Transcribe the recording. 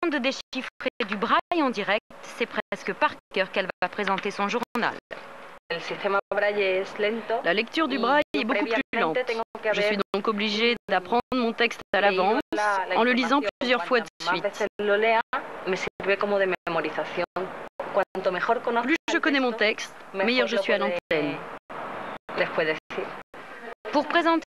de déchiffrer du braille en direct, c'est presque par cœur qu'elle va présenter son journal. La lecture du braille est beaucoup plus lente. Je suis donc obligée d'apprendre mon texte à l'avance en le lisant plusieurs fois de suite. Plus je connais mon texte, meilleur je suis à l'antenne. Pour présenter